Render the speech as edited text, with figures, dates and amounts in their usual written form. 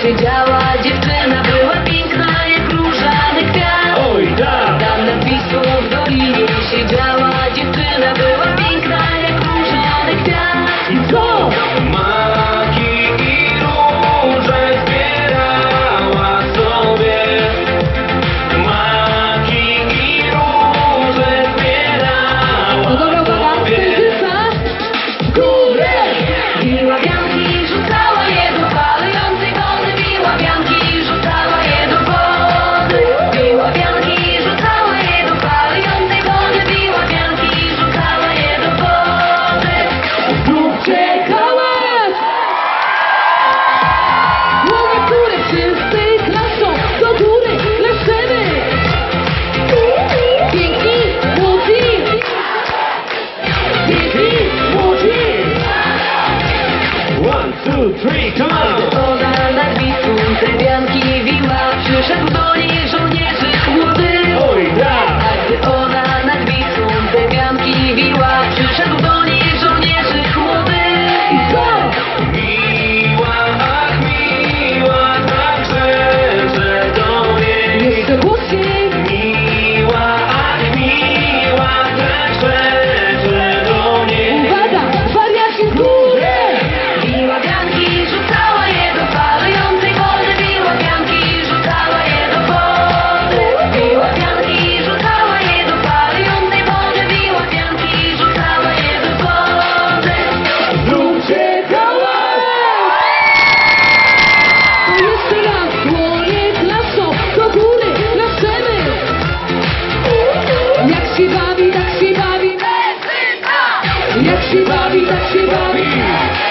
siedziała dziewczyna, była piękna jak różany kwiat. Oj, tak! Tam nad Wisłą w dolinie siedziała dziewczyna, była piękna jak różany kwiat. I co? Maki i róże zbierała sobie. Maki i róże zbierała No dobra, uwaga, sobie. księżyca w górę. Biła wianki, rzucała je do palejącej wody. Biła wianki, rzucała je do wody. Biła wianki, rzucała je do palejącej wody. Biła wianki, rzucała je do wody. Zróbcie hałas! Głowy w górę, wszyscy klaszczą, do góry klaszczemy. Piękni, młodzi. Piękni, młodzi! 1, 2, 3, come on! Ona nad Wisłą te wianki wiła. Przyszedł do niej żołnierzyk młody. Oj, tak! A gdy ona nad Wisłą te wianki wiła, przyszedł do niej żołnierzyk młody. I co? Miła, ach miła, tak grzecze do niej. Jeszcze głośniej. Miła, ach miła, tak grzecze do niej. Uwaga, wariaci w górę. Biła wianki, rzucała je do palejącej wody. Biła wianki, rzucała je do wody. Biła wianki, rzucała je do palejącej wody. Biła wianki, rzucała je do wody. Zróbcie hałas! To jeszcze raz, dłonie klaszczą, do góry klaszczemy. Jak się bawi, tak się bawi. Jak się bawi, tak się bawi.